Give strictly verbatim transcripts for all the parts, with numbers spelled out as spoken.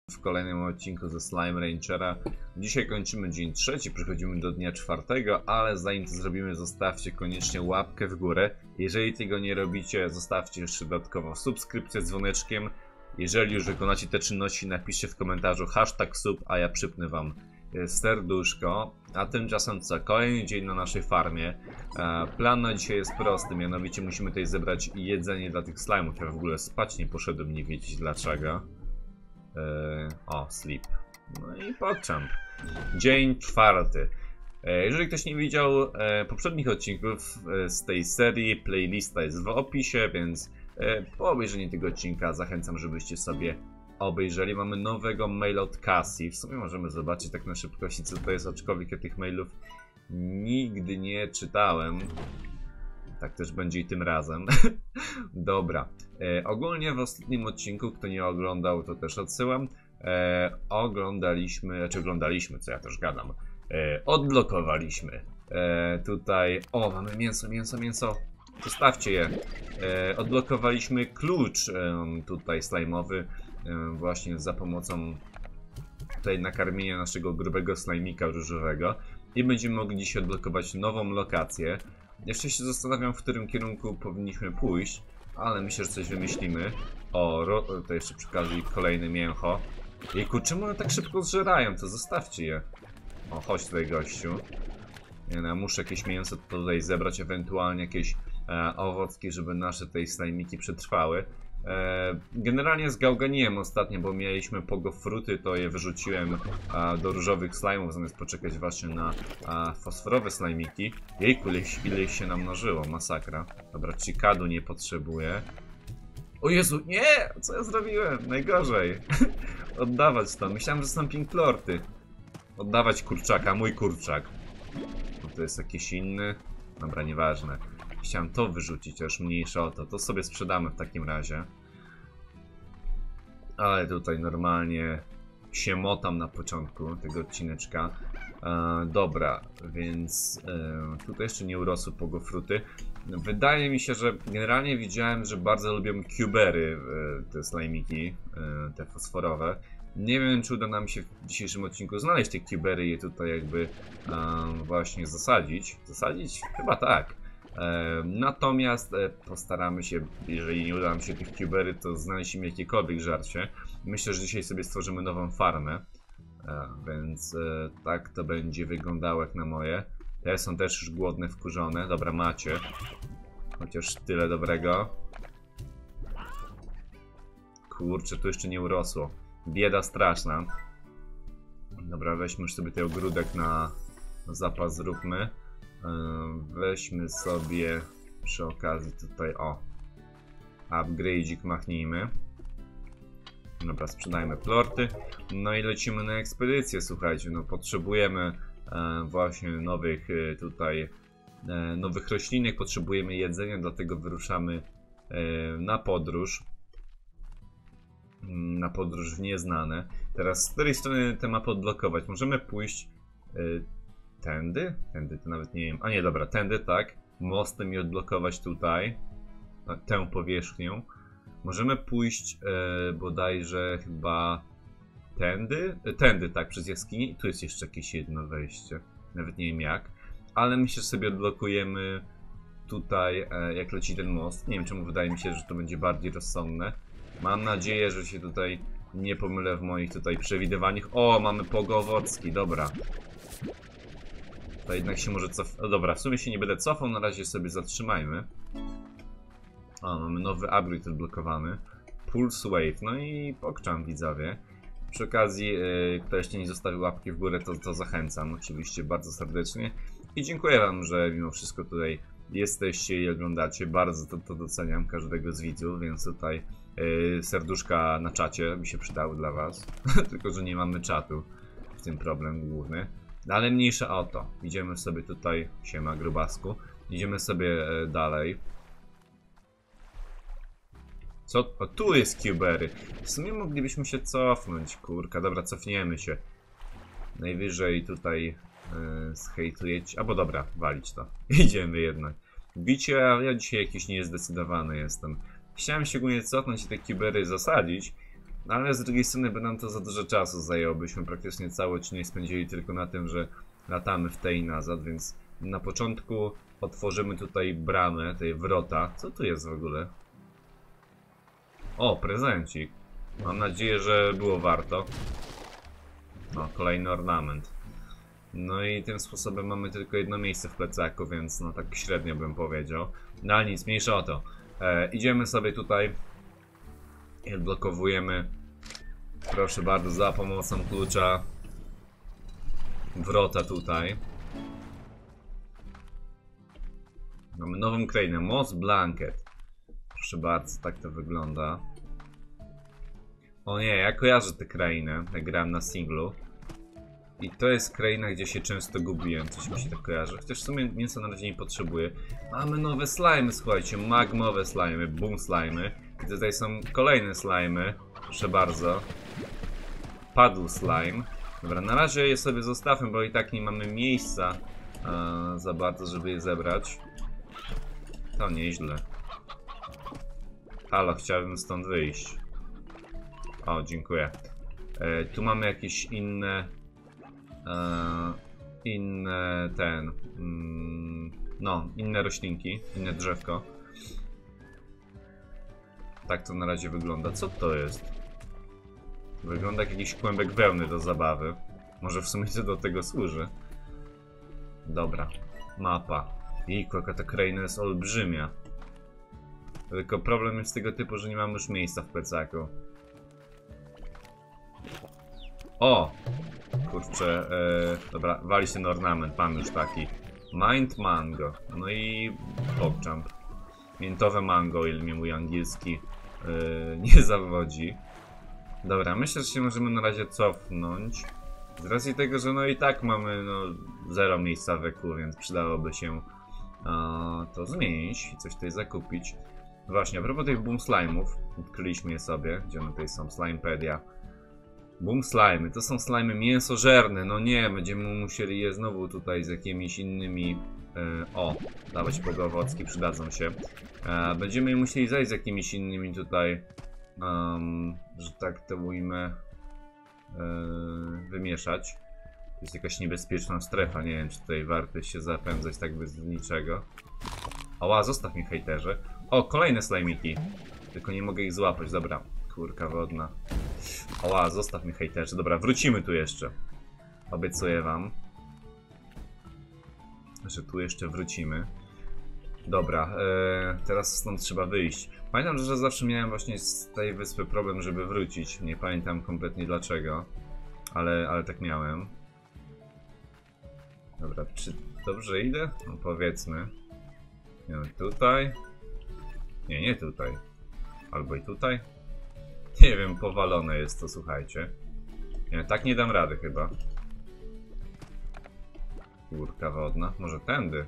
W kolejnym odcinku ze Slime Ranchera. Dzisiaj kończymy dzień trzeci, przechodzimy do dnia czwartego, ale zanim to zrobimy, zostawcie koniecznie łapkę w górę. Jeżeli tego nie robicie, zostawcie jeszcze dodatkowo subskrypcję z dzwoneczkiem. Jeżeli już wykonacie te czynności, napiszcie w komentarzu hashtag sub, a ja przypnę wam serduszko. A tymczasem co? Kolejny dzień na naszej farmie. Plan na dzisiaj jest prosty, mianowicie musimy tutaj zebrać jedzenie dla tych slime'ów. Ja w ogóle spać nie poszedłem, nie wiedzieć dlaczego. Yy, o, sleep. No i PogChamp. Dzień czwarty. Yy, jeżeli ktoś nie widział yy, poprzednich odcinków yy, z tej serii, playlista jest w opisie, więc yy, po obejrzeniu tego odcinka zachęcam, żebyście sobie obejrzeli. Mamy nowego maila od Cassie. W sumie możemy zobaczyć tak na szybkości, co to jest, aczkolwiek ja tych mailów nigdy nie czytałem. Tak też będzie i tym razem. Dobra. E, ogólnie w ostatnim odcinku, kto nie oglądał, to też odsyłam. E, oglądaliśmy, znaczy oglądaliśmy, co ja też gadam. E, odblokowaliśmy. E, tutaj, o, mamy mięso, mięso, mięso. Zostawcie je. E, odblokowaliśmy klucz e, tutaj slajmowy. E, właśnie za pomocą tutaj nakarmienia naszego grubego slajmika różowego. I będziemy mogli dzisiaj odblokować nową lokację. Jeszcze się zastanawiam, w którym kierunku powinniśmy pójść, ale myślę, że coś wymyślimy. O, to jeszcze przy okazji kolejne mięcho. Jejku, czemu one tak szybko zżerają? To zostawcie je. O, chodź tutaj, gościu. Ja muszę jakieś mięso tutaj zebrać, ewentualnie jakieś e, owocki, żeby nasze tej slajmiki przetrwały. E, generalnie zgałganiłem ostatnio, bo mieliśmy pogofruty, to je wyrzuciłem a, do różowych slajmów, zamiast poczekać właśnie na a, fosforowe slajmiki. Jejku, ile, ile ich się namnożyło, masakra. Dobra, cikadu nie potrzebuję. O Jezu, nie! Co ja zrobiłem? Najgorzej. Oddawać to. Myślałem, że są pinklorty. Oddawać kurczaka, mój kurczak. No to jest jakiś inny. Dobra, nieważne. Chciałem to wyrzucić, a już mniejsza o to. To sobie sprzedamy w takim razie. Ale tutaj normalnie się motam na początku tego odcineczka. E, dobra, więc e, tutaj jeszcze nie urosły pogofruty. Wydaje mi się, że generalnie widziałem, że bardzo lubią cubery e, te slajmiki, e, te fosforowe. Nie wiem, czy uda nam się w dzisiejszym odcinku znaleźć te cubery i je tutaj jakby e, właśnie zasadzić. Zasadzić? Chyba tak. E, natomiast e, postaramy się, jeżeli nie uda nam się tych cubery, to znaleźć im jakiekolwiek żarcie. Myślę, że dzisiaj sobie stworzymy nową farmę, e, więc e, tak to będzie wyglądało jak na moje. Te są też już głodne, wkurzone. Dobra, macie. Chociaż tyle dobrego. Kurczę, tu jeszcze nie urosło. Bieda straszna. Dobra, weźmy już sobie ten ogródek na, na zapas, zróbmy. Weźmy sobie przy okazji tutaj, o, upgrade'ik machnijmy. Dobra, sprzedajmy plorty. No i lecimy na ekspedycję, słuchajcie, no potrzebujemy e, właśnie nowych e, tutaj e, nowych roślinek, potrzebujemy jedzenia, dlatego wyruszamy e, na podróż. Na podróż w nieznane. Teraz z której strony tę mapę odblokować? Możemy pójść e, tędy? Tędy to nawet nie wiem. A nie, dobra, tędy, tak. Mostem i odblokować tutaj tę powierzchnię. Możemy pójść e, bodajże chyba tędy? E, tędy, tak, przez jaskinię. Tu jest jeszcze jakieś jedno wejście. Nawet nie wiem jak. Ale myślę, że sobie odblokujemy tutaj, e, jak leci ten most. Nie wiem czemu, wydaje mi się, że to będzie bardziej rozsądne. Mam nadzieję, że się tutaj nie pomylę w moich tutaj przewidywaniach. O, mamy pogowocki, dobra. To jednak się może cof... No dobra, w sumie się nie będę cofał, na razie sobie zatrzymajmy. O, mamy nowy upgrade odblokowany. Pulse Wave, no i PogChamp, widzowie. Przy okazji, yy, kto jeszcze nie zostawił łapki w górę, to, to zachęcam oczywiście bardzo serdecznie. I dziękuję wam, że mimo wszystko tutaj jesteście i oglądacie. Bardzo to, to doceniam, każdego z widzów, więc tutaj yy, serduszka na czacie mi się przydały dla was. Tylko że nie mamy czatu, w tym problem główny. Ale mniejsza o to. Idziemy sobie tutaj, siema grubasku. Idziemy sobie e, dalej. Co? O, tu jest cubery. W sumie moglibyśmy się cofnąć, kurka. Dobra, cofniemy się. Najwyżej tutaj e, zhejtujecie. Albo dobra, walić to. Idziemy jednak. Bicie, ale ja dzisiaj jakiś niezdecydowany jestem. Chciałem się ogólnie cofnąć i te cubery zasadzić. ale z drugiej strony by nam to za dużo czasu zajęło. Byśmy praktycznie cały odcinek spędzili tylko na tym, że latamy w tej i nazad, więc na początku otworzymy tutaj bramę, tej wrota. Co tu jest w ogóle? O, prezencik. Mam nadzieję, że było warto. No, kolejny ornament. No i tym sposobem mamy tylko jedno miejsce w plecaku, więc no tak średnio bym powiedział. No ale nic, mniejsza o to. E, idziemy sobie tutaj i odblokowujemy, proszę bardzo, za pomocą klucza wrota tutaj. Mamy nową krainę, Moss Blanket. Proszę bardzo, tak to wygląda. O nie, ja kojarzę tę krainę, jak grałem na singlu. I to jest kraina, gdzie się często gubiłem, coś mi się tak kojarzy. Chociaż w sumie mięsa na razie nie potrzebuję. Mamy nowe slimy, słuchajcie, magmowe slimy, boom slimy. I tutaj są kolejne slimy, proszę bardzo. Paddle slime. Dobra, na razie je sobie zostawmy, bo i tak nie mamy miejsca e, za bardzo, żeby je zebrać. To nieźle. Halo, chciałbym stąd wyjść. O, dziękuję. E, tu mamy jakieś inne... E, inne ten... Mm, no, inne roślinki, inne drzewko. Tak to na razie wygląda. Co to jest? Wygląda jak jakiś kłębek wełny do zabawy. Może w sumie to do tego służy. Dobra. Mapa. Jejku, jaka ta kraina jest olbrzymia. Tylko problem jest tego typu, że nie mamy już miejsca w plecaku. O! Kurczę, e, dobra, wali się na ornament, mam już taki. Mind Mango. No i PogJump. Miętowe mango, ile mnie mój angielski e, nie zawodzi. Dobra, myślę, że się możemy na razie cofnąć. Z racji tego, że no i tak mamy no, zero miejsca w eku, więc przydałoby się e, to zmienić i coś tutaj zakupić. Właśnie, a propos tych boom slime'ów, odkryliśmy je sobie, gdzie one tutaj są, Slimepedia. Boom slimy, to są slimy mięsożerne, no nie, będziemy musieli je znowu tutaj z jakimiś innymi... Yy, o, dawać podowocki, przydadzą się. Yy, będziemy je musieli zajść z jakimiś innymi tutaj, um, że tak to ujmę, yy, wymieszać. To jest jakaś niebezpieczna strefa, nie wiem, czy tutaj warto się zapędzać tak bez niczego. Oła, zostaw mnie, hejterze. O, kolejne slimiki. Tylko nie mogę ich złapać, dobra. Kurka wodna. Oła, zostaw mnie, hejterze. Dobra, wrócimy tu jeszcze. Obiecuję wam, że tu jeszcze wrócimy. Dobra, e, teraz stąd trzeba wyjść. Pamiętam, że zawsze miałem właśnie z tej wyspy problem, żeby wrócić. Nie pamiętam kompletnie dlaczego. Ale, ale tak miałem. Dobra, czy dobrze idę? No powiedzmy. Nie wiem, tutaj. Nie, nie tutaj. Albo i tutaj. Nie wiem, powalone jest to, słuchajcie. Nie, tak nie dam rady chyba. Górka wodna. Może tędy?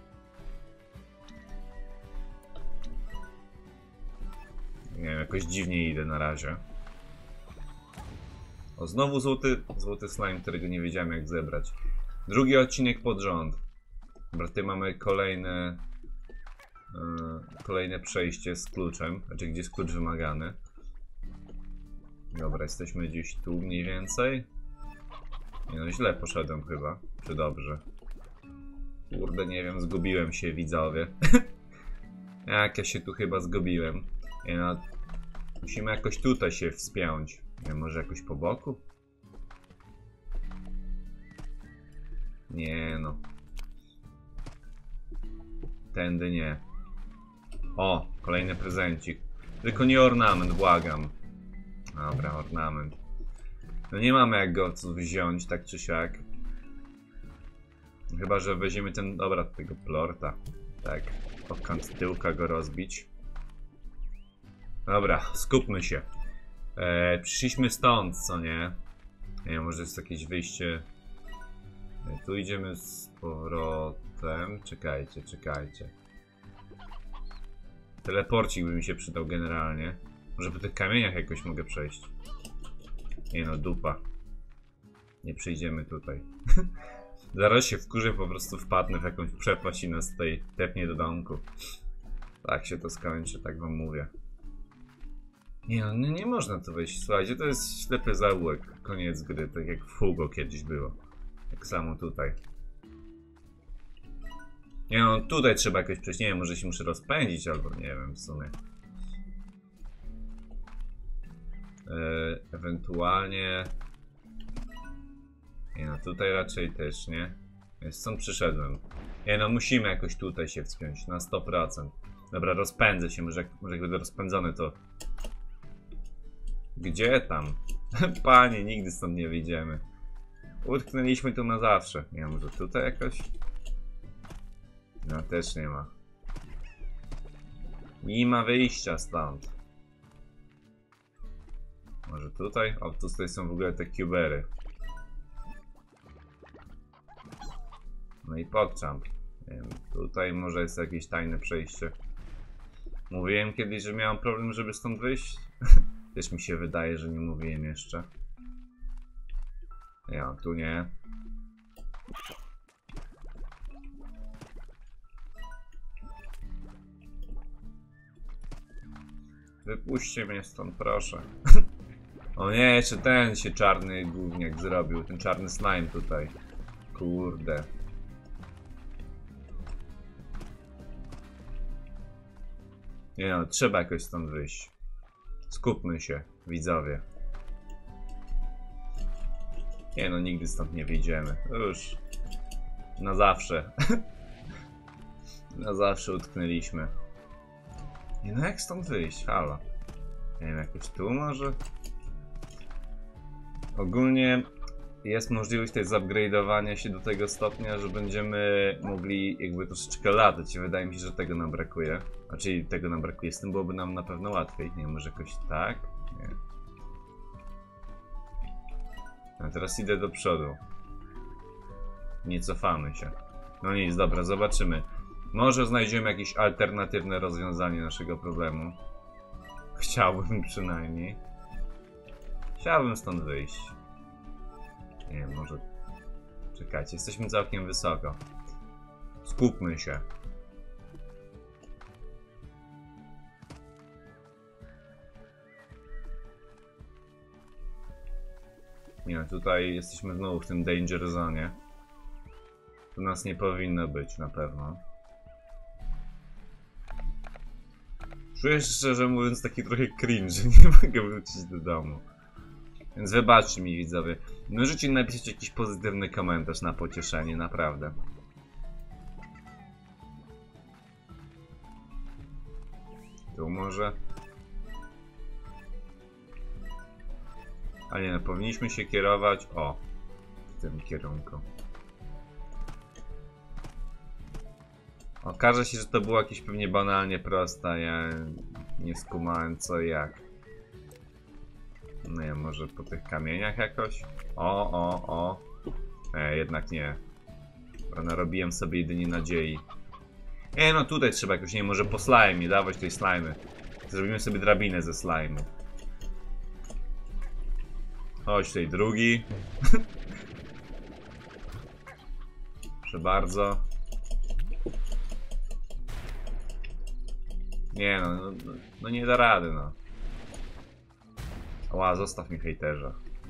Nie wiem, jakoś dziwnie idę na razie. O, znowu złoty, złoty slime, którego nie wiedziałem jak zebrać. Drugi odcinek pod rząd. Dobra, tutaj mamy kolejne... Yy, kolejne przejście z kluczem. Znaczy, gdzie jest klucz wymagany. Dobra, jesteśmy gdzieś tu mniej więcej. Nie no, źle poszedłem chyba. Czy dobrze? Kurde, nie wiem, zgubiłem się, widzowie. Jak ja się tu chyba zgubiłem. Nie no, musimy jakoś tutaj się wspiąć. Nie, może jakoś po boku? Nie no. Tędy nie. O, kolejny prezencik. Tylko nie ornament, błagam. Dobra, ornament. No nie mamy jak go wziąć, tak czy siak. Chyba, że weźmiemy ten... Dobra, tego plorta. Tak, od kant tyłka go rozbić. Dobra, skupmy się. Eee, przyszliśmy stąd, co nie? Nie wiem, może jest jakieś wyjście... Eee, tu idziemy z powrotem. Czekajcie, czekajcie. Teleporcik by mi się przydał generalnie. Może po tych kamieniach jakoś mogę przejść. Nie no, dupa. Nie przejdziemy tutaj. Zaraz się wkurzę, po prostu wpadnę w jakąś przepaść i nas tutaj tepnie do domku. Tak się to skończy, tak wam mówię. Nie no, nie, nie można tu wejść. Słuchajcie, to jest ślepy zaułek. Koniec gry, tak jak w Hugo kiedyś było. Tak samo tutaj. Nie no, tutaj trzeba jakoś przejść. Nie wiem, może się muszę rozpędzić albo nie wiem w sumie. Yy, ewentualnie... Nie no, tutaj raczej też nie. Więc stąd przyszedłem. Nie no, musimy jakoś tutaj się wspiąć, na sto procent. Dobra, rozpędzę się, może jak, może jak będę rozpędzony to... Gdzie tam? Panie, nigdy stąd nie wyjdziemy. Utknęliśmy tu na zawsze. Nie wiem, może tutaj jakoś? No, też nie ma. Nie ma wyjścia stąd. Może tutaj? O, tutaj są w ogóle te cubery. No i podjump. Nie wiem, tutaj może jest jakieś tajne przejście. Mówiłem kiedyś, że miałem problem, żeby stąd wyjść. Też mi się wydaje, że nie mówiłem jeszcze. Ja, tu nie. Wypuśćcie mnie stąd, proszę. O nie, jeszcze ten się czarny gówniak zrobił. Ten czarny slime tutaj. Kurde. Nie no, trzeba jakoś stąd wyjść. Skupmy się, widzowie. Nie no, nigdy stąd nie wyjdziemy. Już. Na zawsze. Na zawsze utknęliśmy. Nie no, jak stąd wyjść? Halo. Nie wiem, jakoś tu może? Ogólnie jest możliwość tutaj zupgrade'owania się do tego stopnia, że będziemy mogli jakby troszeczkę latać. Wydaje mi się, że tego nam brakuje. Znaczy tego nam brakuje, z tym byłoby nam na pewno łatwiej. Nie, może jakoś tak? Nie. A teraz idę do przodu. Nie cofamy się. No nic, dobra, zobaczymy. Może znajdziemy jakieś alternatywne rozwiązanie naszego problemu. Chciałbym przynajmniej. Chciałbym stąd wyjść. Nie wiem, może... Czekajcie, jesteśmy całkiem wysoko. Skupmy się. Nie, tutaj jesteśmy znowu w tym danger zone. Tu nas nie powinno być na pewno. Czuję szczerze mówiąc taki trochę cringe, że nie mogę wrócić do domu. Więc wybaczcie mi, widzowie. Możecie napisać jakiś pozytywny komentarz na pocieszenie, naprawdę. Tu może? A nie, no, powinniśmy się kierować, o, w tym kierunku. Okaże się, że to było jakieś pewnie banalnie proste, ja nie skumałem co i jak. No ja może po tych kamieniach jakoś? O, o, o. E, jednak nie. Bo narobiłem sobie jedynie nadziei. Nie no, tutaj trzeba jakoś, nie może po slime, dawać tej slimy. Zrobimy sobie drabinę ze slime'u. Chodź tutaj drugi. Proszę bardzo. Nie no, no, no nie da rady no. Ła, zostaw mi hejterza.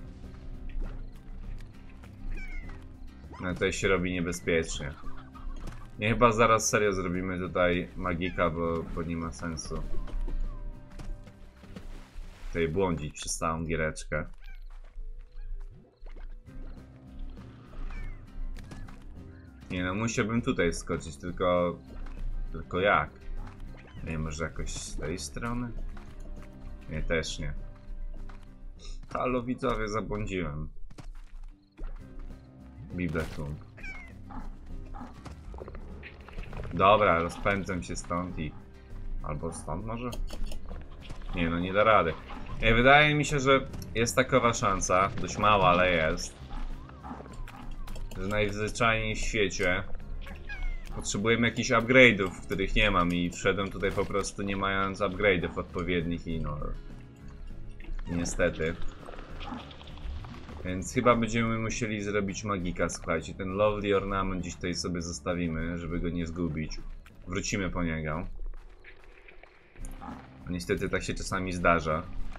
No tutaj się robi niebezpiecznie. Nie, chyba zaraz serio zrobimy tutaj magika, bo, bo nie ma sensu tutaj błądzić przez całą giereczkę. Nie no, musiałbym tutaj skoczyć, tylko... Tylko jak? Nie, może jakoś z tej strony? Nie, też nie. Halo widzowie, zabłądziłem. Bibletum. Dobra, rozpędzam się stąd i... Albo stąd może? Nie no, nie da rady. Ej, wydaje mi się, że jest takowa szansa, dość mała, ale jest, że najzwyczajniej w świecie potrzebujemy jakichś upgrade'ów, których nie mam i wszedłem tutaj po prostu nie mając upgrade'ów odpowiednich i no... Niestety. Więc chyba będziemy musieli zrobić magika, słuchajcie. Ten lovely ornament gdzieś tutaj sobie zostawimy, żeby go nie zgubić. Wrócimy po niego. Niestety tak się czasami zdarza.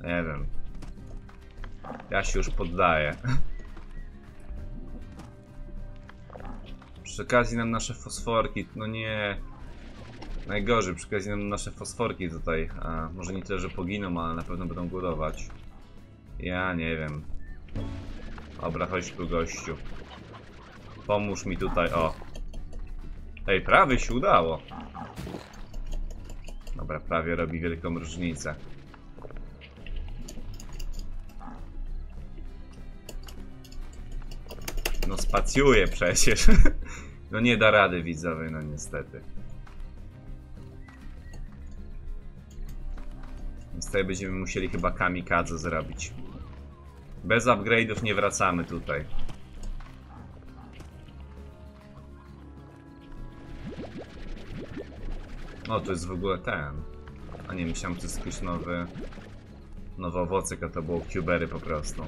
Nie wiem. Ja się już poddaję. Przy okazji nam nasze fosforki, no nie. Najgorzej, przy okazji nam nasze fosforki tutaj. A, może nie tyle, że poginą, ale na pewno będą głodować. Ja nie wiem. Dobra, chodź tu, gościu. Pomóż mi tutaj, o. Ej, prawie się udało. Dobra, prawie robi wielką różnicę. No spacjuje przecież. No nie da rady, widzowie, no niestety. Więc tutaj będziemy musieli chyba kamikadze zrobić. Bez upgrade'ów nie wracamy tutaj. O, to jest w ogóle ten. A nie, myślałem, że to jest jakiś nowy... Nowy owocek, a to było cubery po prostu.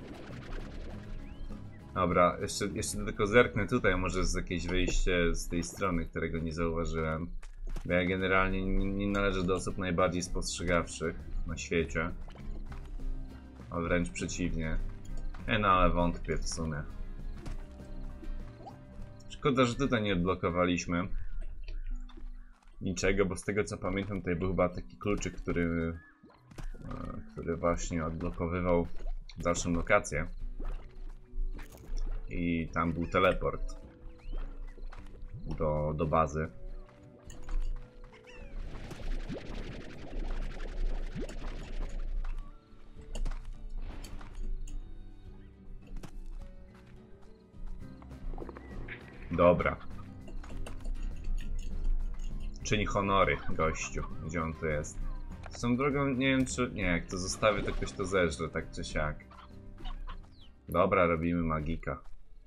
Dobra, jeszcze, jeszcze tylko zerknę tutaj, może jest jakieś wyjście z tej strony, którego nie zauważyłem. Bo ja generalnie nie, nie należę do osób najbardziej spostrzegawczych na świecie. A wręcz przeciwnie. E, no ale wątpię w sumie. Szkoda, że tutaj nie odblokowaliśmy niczego, bo z tego co pamiętam, tutaj był chyba taki kluczyk, który, który właśnie odblokowywał dalszą lokację. I tam był teleport do, do bazy. Dobra. Czyń honory, gościu. Gdzie on tu jest? Tą drogą nie wiem czy... Nie, jak to zostawię, to ktoś to zeżre, tak czy siak. Dobra, robimy magika.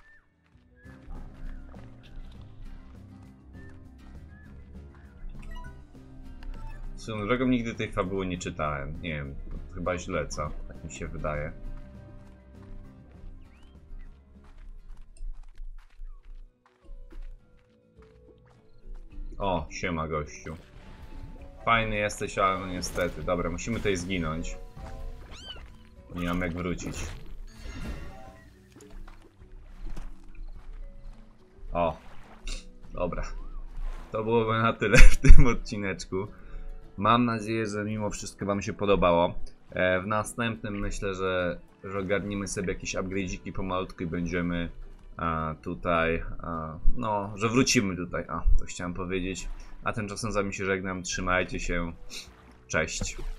Swoją drogą nigdy tej fabuły nie czytałem. Nie wiem, chyba źle, co? Tak mi się wydaje. O, siema gościu. Fajny jesteś, ale no niestety. Dobra, musimy tutaj zginąć. Nie mam jak wrócić. O, dobra. To byłoby na tyle w tym odcineczku. Mam nadzieję, że mimo wszystko wam się podobało. E, w następnym myślę, że, że ogarnimy sobie jakieś upgrade'iki pomalutku i będziemy a, tutaj, a, no, że wrócimy tutaj. A, to chciałem powiedzieć. A tymczasem z wami się żegnam. Trzymajcie się. Cześć.